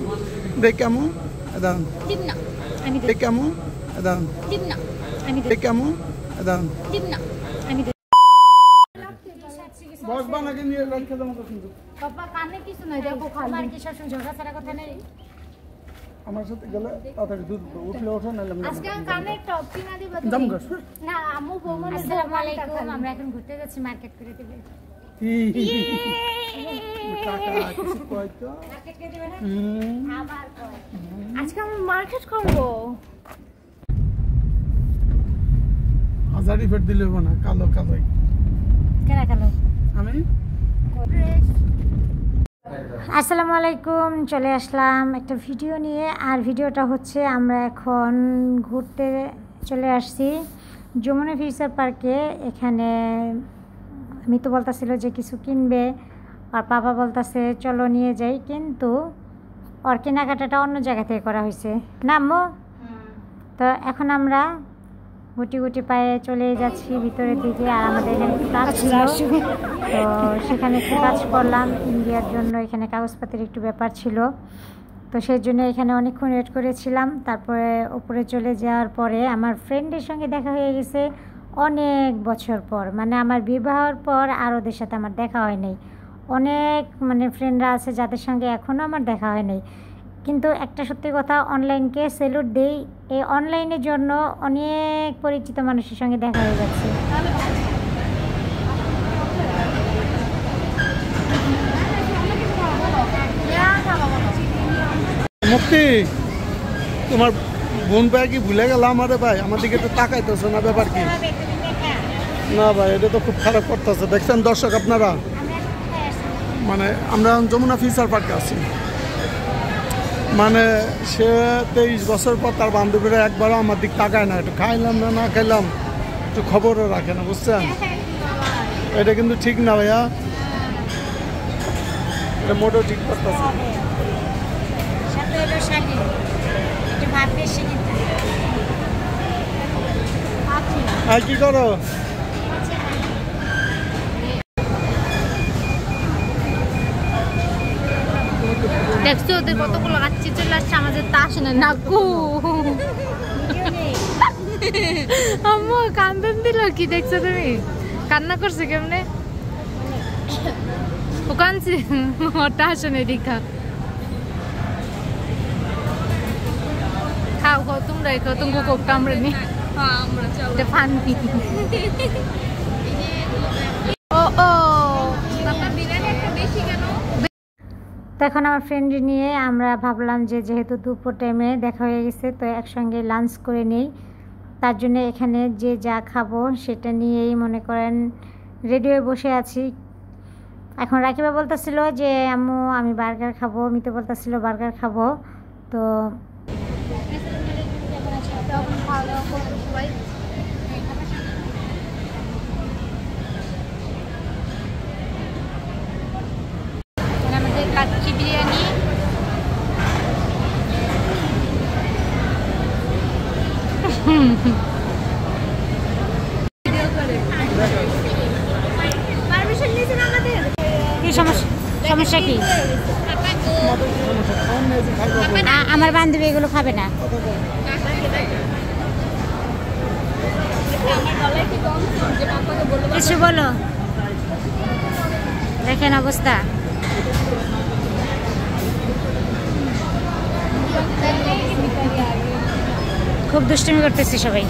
Begum, Adam. Dimna. I'm the Begum, Adam. Dimna. I'm the Begum, Adam. Dimna. I'm the Boss bana ke niye rakhe damo to kintu. Papa কানে কিছু নাই দেখো খালি আমার কি সব ঝগড়া ছাড়া কথা নাই আমার সাথে গেলে তাড়াতাড়ি দুধ উঠলে ওঠো না আজকে কানে টপ কিনা দিবা তুমি দাম গাছ না আম্মু বৌমনে আসসালামু আলাইকুম আমরা এখন ঘুরতে যাচ্ছি মার্কেট করে দিবে টাকা কিছু কইতো মার্কেট করে দিবে না আবার কই আজকে আমরা মার্কেট করব হাজারি ফেট দিলে হবে না কালো কালোই কেনা কালো আমি আসসালামু আলাইকুম চলে আসলাম একটা ভিডিও নিয়ে আর ভিডিওটা হচ্ছে আমরা এখন ঘুরতে চলে আসছি যমুনা ফিউচার পার্কে এখানে আমি তো বলতাছিল যে কিছু কিনবে আর পাপা বলতাছে চলো নিয়ে যাই কিন্তু ওর কেনাকাটাটা অন্য জায়গা থেকে করা হয়েছে না আম্মু তো এখন আমরা গুটি গুটি পায়ে চলে যাচ্ছি ভিতরের দিকে আর আমাদের এখানে কাজ ছিল তো সেখানে একটু কাজ করলাম ইন্ডিয়ার জন্য এখানে কাগজপত্রের একটু ব্যাপার ছিল তো সেই জন্য এখানে অনেকক্ষণ ওয়েট করেছিলাম তারপরে উপরে চলে যাওয়ার পরে আমার ফ্রেন্ডের সঙ্গে দেখা হয়ে গেছে অনেক বছর পর মানে আমার বিবাহের পর আর ওদের সাথে আমার দেখা হয় নাই অনেক মানে ফ্রেন্ডরা আছে যাদের সঙ্গে এখনও আমার দেখা হয় নাই কিন্তু একটা সত্যি কথা অনলাইনকে স্যালুট দেই এই অনলাইনের জন্য অনেক পরিচিত মানুষের সঙ্গে দেখা হয়ে যাচ্ছে মুক্তি তোমার বোন ভাই কি ভুলে গেল আমারে ভাই আমার দিকে তো তাকাইতেছে না ব্যাপার কি না ভাই এটা তো খুব খারাপ করতেছে দেখছেন দর্শক আপনারা মানে আমরা যমুনা ফিউচার পার্কে আছি মানে সে 23 বছর পর তার বান্ধবীরা একবারও আমার দিক তাকায় না একটু খাইলাম না না খাইলাম একটু খবরও রাখে না বুঝছেন এটা কিন্তু ঠিক না ভাইয়া এটা মোটেও ঠিক করতেছে আর কি করো দেখছো ওদের কতগুলো গাচ্ছি চলে আসছে আমাদের তা আসে না নাকু আম্মু কান্দন দিল কি দেখছো তুমি কান্না করছে কেমনে ও কানছে ওটা আসে না দেখা খাও খাও তোমরা খাও তুমি খুব কামড়ে নি আমরা ফানি ও ও তো এখন আমার ফ্রেন্ড নিয়ে আমরা ভাবলাম যে যেহেতু দুপুর টাইমে দেখা হয়ে গেছে তো একসঙ্গে লাঞ্চ করে নেই তার জন্য এখানে যে যা খাবো সেটা নিয়েই মনে করেন রেডি হয়ে বসে আছি এখন রাকিবা বলতেছিল যে আম্মু আমি বার্গার খাবো মিতো বলতেছিল বার্গার খাবো তো আমাদের কাচ্চি বিরিয়ানি সমস্যা কি আমার বান্ধবী এগুলো খাবে না কিছু বলো দেখেন অবস্থা খুব দুষ্টুমি করতেছি সবাই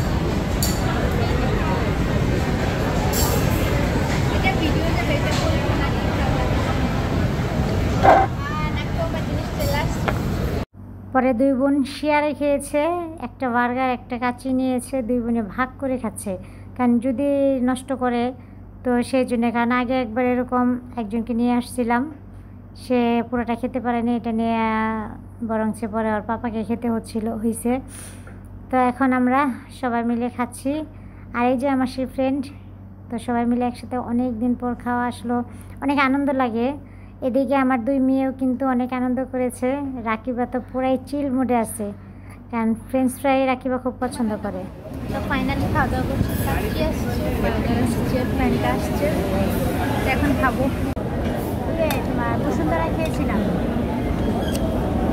পরে দুই বোন শেয়ারে খেয়েছে একটা বার্গার একটা কাচ্চি নিয়েছে দুই বোনে ভাগ করে খাচ্ছে কারণ যদি নষ্ট করে তো সেই জন্য কারণ আগে একবার এরকম একজনকে নিয়ে আসছিলাম সে পুরোটা খেতে পারেনি এটা নিয়ে বরং সে পরে ওর পাপাকে খেতে হয়েছে তো এখন আমরা সবাই মিলে খাচ্ছি আর এই যে আমার সেই ফ্রেন্ড তো সবাই মিলে একসাথে অনেক দিন পর খাওয়া আসলো অনেক আনন্দ লাগে এদিকে আমার দুই মেয়েও কিন্তু অনেক আনন্দ করেছে রাকিবা তো পুরাই চিল মুডে আছে কারণ ফ্রেঞ্চ ফ্রাই রাকিবা খুব পছন্দ করে তো ফাইনালি খাওয়া দাওয়া করছি ফ্রেন্ড আসছে এখন খাবো বসুন্ধরা খেয়েছিলাম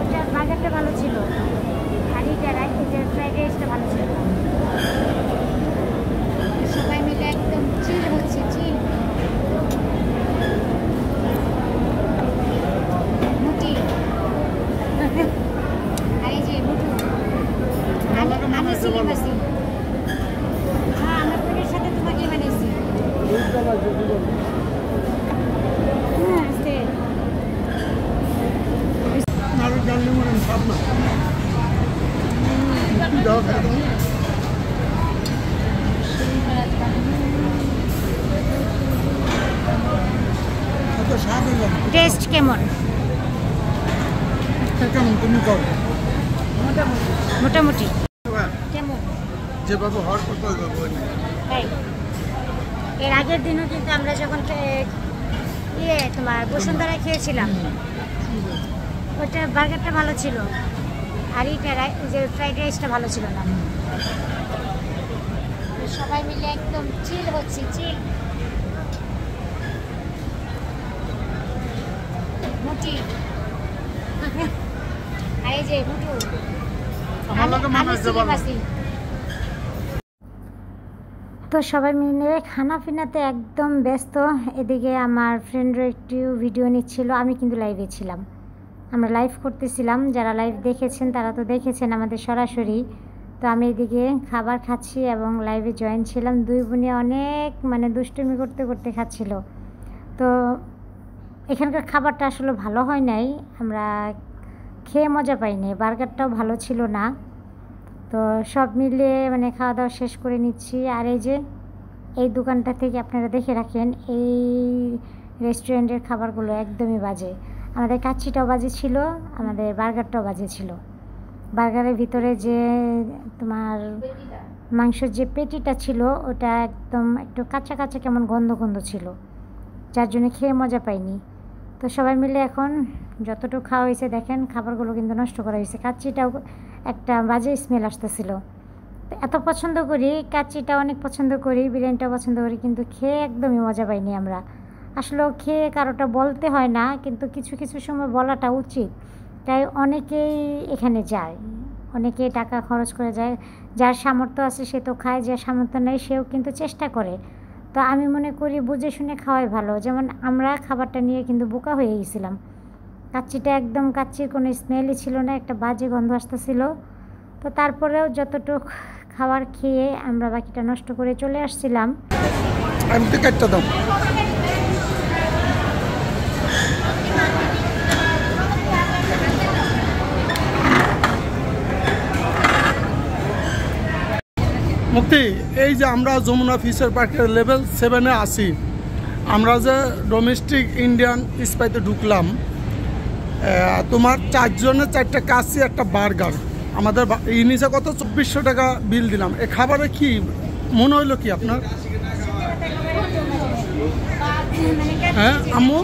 খারাপ না। দাও খাই দাও। টেস্ট কেমন? কেমন তুমি কর মোটামুটি কেমন? যেভাবে হওয়ার কথা তাই এর আগের দিনও কিন্তু আমরা যখন তোমার বসুন্ধরা খেয়েছিলাম, ওটা বার্গারটা ভালো ছিল, আর এইটা যে ফ্রাইড রাইসটা ভালো ছিল না। সবাই মিলে একদম চিল হচ্ছে, চিল। মুটি আর এই যে মুটু তো সবাই মিলে খানা পিনাতে একদম ব্যস্ত। এদিকে আমার ফ্রেন্ডরা একটু ভিডিও নিচ্ছিল, আমি কিন্তু লাইভে ছিলাম। আমরা লাইভ করতেছিলাম, যারা লাইভ দেখেছেন তারা তো দেখেছেন আমাদের সরাসরি। তো আমি এদিকে খাবার খাচ্ছি এবং লাইভে জয়েন ছিলাম। দুই বোনে অনেক মানে দুষ্টুমি করতে করতে খাচ্ছিল। তো এখানকার খাবারটা আসলে ভালো হয় নাই, আমরা খেয়ে মজা পাইনি, বার্গারটাও ভালো ছিল না। তো সব মিলে মানে খাওয়া দাওয়া শেষ করে নিচ্ছি। আর এই যে এই দোকানটা থেকে আপনারা দেখে রাখেন, এই রেস্টুরেন্টের খাবারগুলো একদমই বাজে। আমাদের কাচ্চিটাও বাজে ছিল, আমাদের বার্গারটাও বাজে ছিল। বার্গারের ভিতরে যে তোমার মাংসের যে পেটিটা ছিল ওটা একদম একটু কাঁচা কাঁচা কেমন গন্ধ গন্ধ ছিল, যার জন্য খেয়ে মজা পাইনি। তো সবাই মিলে এখন যতটুকু খাওয়া হয়েছে দেখেন, খাবারগুলো কিন্তু নষ্ট করা হয়েছে। কাচ্চিটাও একটা বাজে স্মেল আসতেছিল। এত পছন্দ করি, কাচ্চিটা অনেক পছন্দ করি, বিরিয়ানিটাও পছন্দ করি, কিন্তু খেয়ে একদমই মজা পাইনি আমরা। আসলে খেয়ে কারোটা বলতে হয় না, কিন্তু কিছু কিছু সময় বলাটা উচিত। তাই অনেকেই এখানে যায়, অনেকে টাকা খরচ করে যায়। যার সামর্থ্য আছে সে তো খায়, যার সামর্থ্য নেই সেও কিন্তু চেষ্টা করে। তো আমি মনে করি বুঝে শুনে খাওয়াই ভালো। যেমন আমরা খাবারটা নিয়ে কিন্তু বোকা হয়ে গেছিলাম। কাচ্চিটা একদম কাচ্চির কোনো স্মেলই ছিল না, একটা বাজে গন্ধ আসতেছিল। তো তারপরেও যতটুক খাবার খেয়ে আমরা বাকিটা নষ্ট করে চলে আসছিলাম। মুক্তি, এই যে আমরা যমুনা ফিশার পার্কের লেভেল 7-এ আছি, আমরা যে ডোমেস্টিক ইন্ডিয়ান স্পাইতে ঢুকলাম, তোমার 4 জনের 4টা কাচ্চি, একটা বার্গার, আমাদের নিচে কত 2400 টাকা বিল দিলাম। এই খাবারে কি মনে হইলো কি আপনার? হ্যাঁ আম্মু?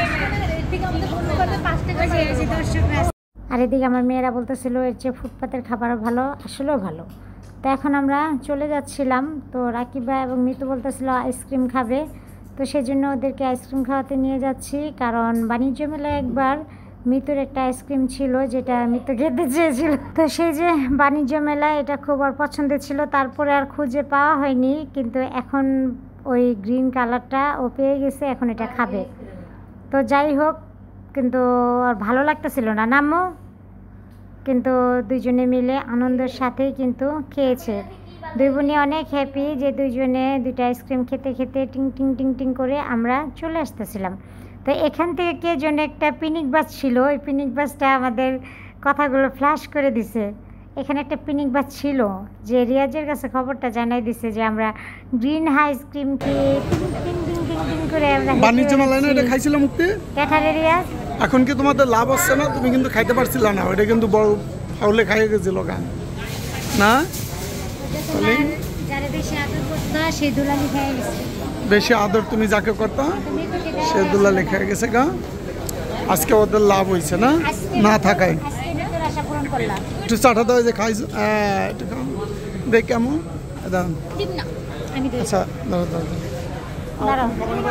আর এদিকে আমার মেয়েরা বলতেছিল এর চেয়ে ফুটপাতের খাবারও ভালো, আসলেও ভালো। তো এখন আমরা চলে যাচ্ছিলাম। তো রাকিবা এবং মিতু বলতেছিল আইসক্রিম খাবে, তো সেই জন্য ওদেরকে আইসক্রিম খাওয়াতে নিয়ে যাচ্ছি। কারণ বাণিজ্য মেলায় একবার মিতুর একটা আইসক্রিম ছিল যেটা মিতু খেতে চেয়েছিল। তো সেই যে বাণিজ্য মেলায় এটা খুব ওর পছন্দের ছিল, তারপরে আর খুঁজে পাওয়া হয়নি। কিন্তু এখন ওই গ্রিন কালারটা ও পেয়ে গেছে, এখন এটা খাবে। তো যাই হোক, কিন্তু আর ভালো লাগতেছিল না নামো, কিন্তু দুইজনে মিলে আনন্দের সাথেই কিন্তু খেয়েছে। দুই বোনই অনেক হ্যাপি যে দুইজনে দুইটা আইসক্রিম খেতে খেতে টিং টিং টিং টিং করে আমরা চলে আসতেছিলাম। তো এখান থেকে কে যেন একটা পিকনিক বাস ছিল, ওই পিকনিক বাসটা আমাদের কথাগুলো ফ্ল্যাশ করে দিছে। এখানে একটা পিকনিক বাস ছিল যে রিয়াজের কাছে খবরটা জানাই দিছে যে আমরা গ্রিন আইসক্রিম খেয়ে টিং টিং টিং টিং টিং করে আমরা বাণিজ্য মেলায় না এটা খাইছিলাম মুক্তি। দেখালে রিয়াজ এখন কি তোমাদের লাভ হচ্ছে না? তুমি কিন্তু খাইতে পারছিল না, ওইটা কিন্তু বড় ফাউলে খাইয়ে গেছিল গান না? বেশি আদর তুমি যাকে করতা সে দুলা লেখা গেছে গা। আজকে ওদের লাভ হয়েছে না না থাকায়। একটু চাটা দাও যে খাইছো, একটু খাও দেখ কেমন। আচ্ছা দাঁড়া দাঁড়া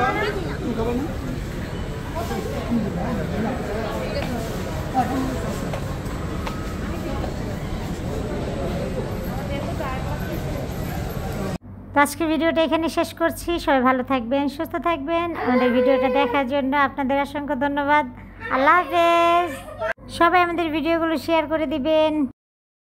তো আজকে ভিডিওটা এখানে শেষ করছি। সবাই ভালো থাকবেন, সুস্থ থাকবেন। আমাদের ভিডিওটা দেখার জন্য আপনাদের অসংখ্য ধন্যবাদ। আল্লাহ হাফেজ। সবাই আমাদের ভিডিওগুলো শেয়ার করে দিবেন।